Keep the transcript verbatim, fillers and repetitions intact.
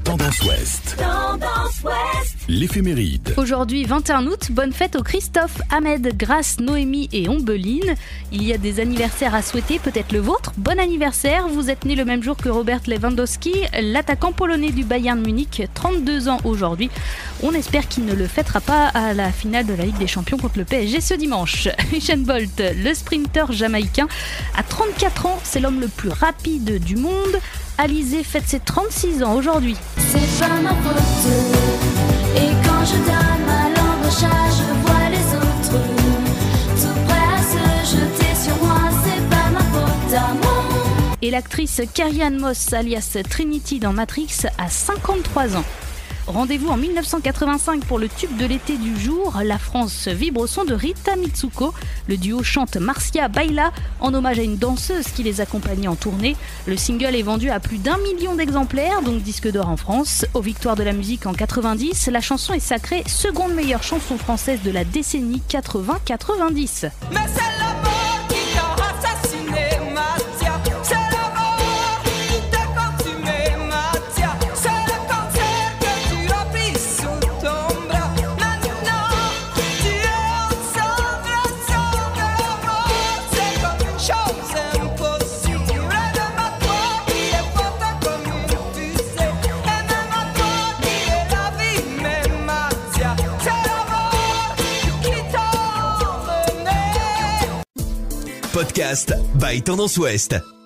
Tendance Ouest. Tendance Ouest. L'éphéméride. Aujourd'hui, vingt et un août, bonne fête aux Christophe, Ahmed, Grace, Noémie et Ombeline. Il y a des anniversaires à souhaiter, peut-être le vôtre. Bon anniversaire, vous êtes né le même jour que Robert Lewandowski, l'attaquant polonais du Bayern Munich, trente-deux ans aujourd'hui. On espère qu'il ne le fêtera pas à la finale de la Ligue des Champions contre le P S G ce dimanche. Usain Bolt, le sprinter jamaïcain, à trente-quatre ans, c'est l'homme le plus rapide du monde. Alizé fête ses trente-six ans aujourd'hui. C'est pas ma faute. Et quand je donne ma langue au chat, je vois les autres tout prêts à se jeter sur moi. C'est pas ma faute à moi. Et l'actrice Carrie-Anne Moss, alias Trinity dans Matrix, a cinquante-trois ans. Rendez-vous en mille neuf cent quatre-vingt-cinq pour le tube de l'été du jour. La France vibre au son de Rita Mitsuko. Le duo chante Marcia Baila en hommage à une danseuse qui les accompagnait en tournée. Le single est vendu à plus d'un million d'exemplaires, donc disque d'or en France. Aux Victoires de la musique en quatre-vingt-dix, la chanson est sacrée seconde meilleure chanson française de la décennie quatre-vingts quatre-vingt-dix. Mais c'est l'amour qui t'a assassiné, Mathia. C'est l'amour qui t'a consumé, Mathia. C'est le cancer que tu as pris sous ton bras. Maintenant, tu es ensemble, ensemble. L'amour, c'est comme une chose impossible. Et même à toi qui est forte comme une fusée. Et même à toi qui est la vie, mais Mathia. C'est l'amour qui t'a emmené. Podcast by Tendance Ouest.